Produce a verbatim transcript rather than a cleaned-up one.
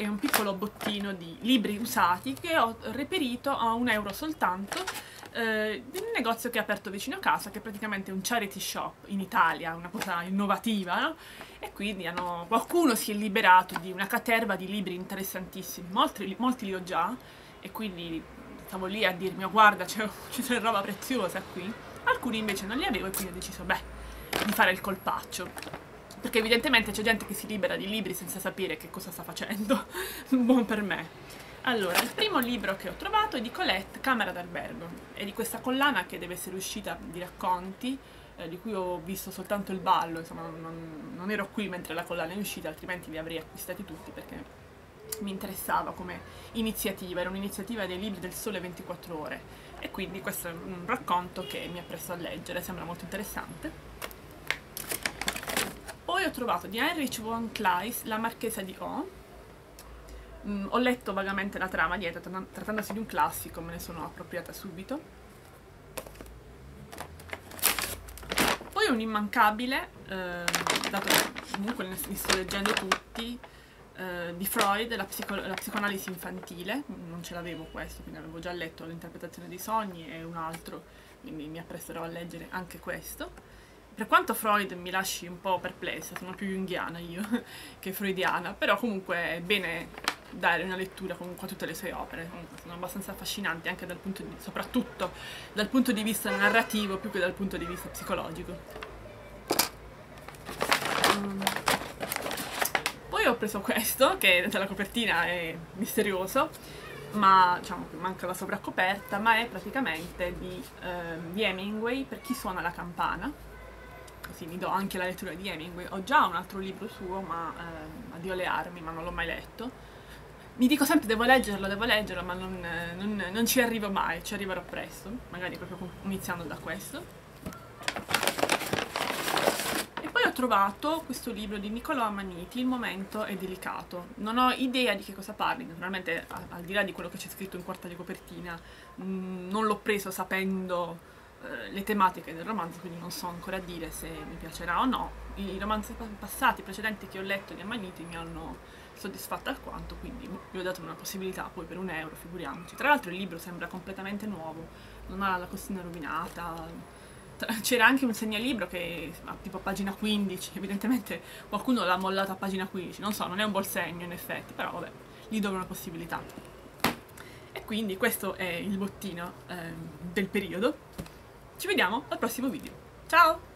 è un piccolo bottino di libri usati che ho reperito a un euro soltanto eh, in un negozio che è aperto vicino a casa, che è praticamente un charity shop in Italia, una cosa innovativa, no? E quindi hanno, qualcuno si è liberato di una caterva di libri interessantissimi, molti, molti li ho già, e quindi stavo lì a dirmi, oh, guarda, c'è roba preziosa qui. Alcuni invece non li avevo e quindi ho deciso, beh, di fare il colpaccio. Perché evidentemente c'è gente che si libera di libri senza sapere che cosa sta facendo. Buon per me. Allora, il primo libro che ho trovato è di Colette, Camera d'albergo. È di questa collana che deve essere uscita di racconti, eh, di cui ho visto soltanto il ballo, insomma non, non ero qui mentre la collana è uscita, altrimenti li avrei acquistati tutti perché mi interessava come iniziativa, era un'iniziativa dei libri del Sole ventiquattro ore. E quindi questo è un racconto che mi ha preso a leggere, sembra molto interessante. Poi ho trovato di Heinrich von Kleist, La Marchesa di O. Mm, ho letto vagamente la trama dietro, trattandosi di un classico, me ne sono appropriata subito. Poi un immancabile, eh, dato che comunque li sto leggendo tutti, eh, di Freud, la, psico la psicoanalisi infantile. Non ce l'avevo questo, quindi avevo già letto l'interpretazione dei sogni e un altro, quindi mi appresterò a leggere anche questo. Per quanto Freud mi lasci un po' perplessa, sono più junghiana io che freudiana, però comunque è bene dare una lettura comunque a tutte le sue opere, comunque sono abbastanza affascinanti anche dal punto di, soprattutto dal punto di vista narrativo più che dal punto di vista psicologico. Mm. Poi ho preso questo, che dalla copertina è misterioso, ma diciamo che manca la sovraccoperta, ma è praticamente di, eh, di Hemingway, Per chi suona la campana. Così mi do anche la lettura di Hemingway. Ho già un altro libro suo, ma eh, Addio alle armi, ma non l'ho mai letto. Mi dico sempre devo leggerlo, devo leggerlo, ma non, non, non ci arrivo mai, ci arriverò presto, magari proprio iniziando da questo. E poi ho trovato questo libro di Niccolò Amaniti, Il momento è delicato. Non ho idea di che cosa parli, naturalmente al di là di quello che c'è scritto in quarta di copertina, mh, non l'ho preso sapendo le tematiche del romanzo, quindi non so ancora dire se mi piacerà o no. I romanzi passati, precedenti che ho letto di Amaniti mi hanno soddisfatta alquanto, quindi vi ho dato una possibilità, poi per un euro, figuriamoci. Tra l'altro il libro sembra completamente nuovo, non ha la costina rovinata, c'era anche un segnalibro che tipo a pagina quindici, evidentemente qualcuno l'ha mollato a pagina quindici, non so, non è un buon segno in effetti, però vabbè, gli do una possibilità. E quindi questo è il bottino eh, del periodo. Ci vediamo al prossimo video. Ciao!